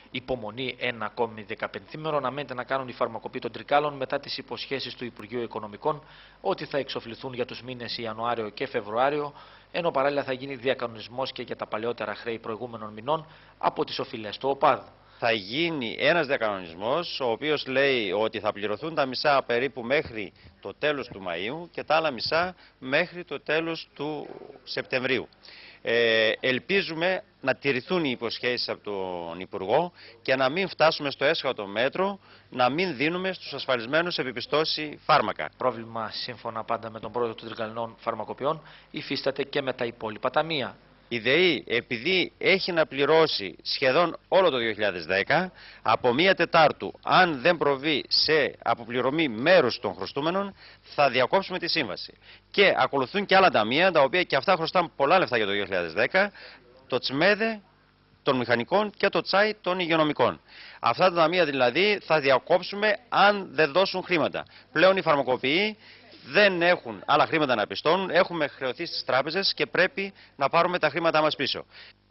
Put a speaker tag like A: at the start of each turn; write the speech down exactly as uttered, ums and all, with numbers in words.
A: Υπομονή ένα ακόμη δεκαπενθήμερο αναμένεται να κάνουν οι φαρμακοποιοί των Τρικάλων μετά τις υποσχέσεις του Υπουργείου Οικονομικών ότι θα εξοφληθούν για τους μήνες Ιανουάριο και Φεβρουάριο, ενώ παράλληλα θα γίνει διακανονισμός και για τα παλαιότερα χρέη προηγούμενων μηνών από τις οφειλές του ΟΠΑΔ.
B: Θα γίνει ένας διακανονισμός, ο οποίος λέει ότι θα πληρωθούν τα μισά περίπου μέχρι το τέλος του Μαΐου και τα άλλα μισά μέχρι το τέλος του Σεπτεμβρίου. Ε, ελπίζουμε να τηρηθούν οι υποσχέσεις από τον Υπουργό και να μην φτάσουμε στο έσχατο μέτρο, να μην δίνουμε στους ασφαλισμένους επιπιστώσει φάρμακα.
A: Πρόβλημα, σύμφωνα πάντα με τον πρόεδρο των Τρικαλινών Φαρμακοποιών, υφίσταται και με τα υπόλοιπα ταμεία.
B: Η ΔΕΗ, επειδή έχει να πληρώσει σχεδόν όλο το δύο χιλιάδες δέκα, από μία Τετάρτου, αν δεν προβεί σε αποπληρωμή μέρους των χρωστούμενων, θα διακόψουμε τη σύμβαση. Και ακολουθούν και άλλα ταμεία, τα οποία και αυτά χρωστάνε πολλά λεφτά για το δύο χιλιάδες δέκα, το τσμέδε των μηχανικών και το τσάι των υγειονομικών. Αυτά τα ταμεία δηλαδή θα διακόψουμε αν δεν δώσουν χρήματα. Πλέον οι φαρμακοποιοί δεν έχουν άλλα χρήματα να πιστώνουν, έχουμε χρεωθεί στις τράπεζες και πρέπει να πάρουμε τα χρήματά μας πίσω.